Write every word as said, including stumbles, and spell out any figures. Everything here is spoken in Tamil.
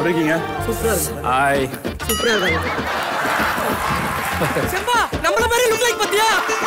எப்படி இருக்கீங்க? சூப்பரா இருக்கு. ஹாய். சூப்பரா இருக்கு. செம்பா நம்மள மாதிரி லுக் லைக் பாத்தியா?